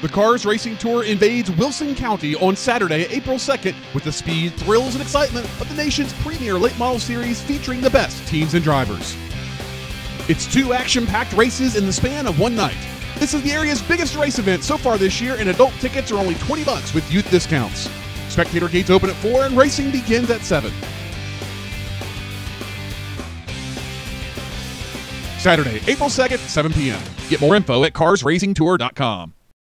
The Cars Racing Tour invades Wilson County on Saturday, April 2nd, with the speed, thrills, and excitement of the nation's premier late model series featuring the best teams and drivers. It's 2 action-packed races in the span of one night. This is the area's biggest race event so far this year, and adult tickets are only $20 with youth discounts. Spectator gates open at 4 and racing begins at 7. Saturday, April 2nd, 7 p.m. Get more info at carsracingtour.com.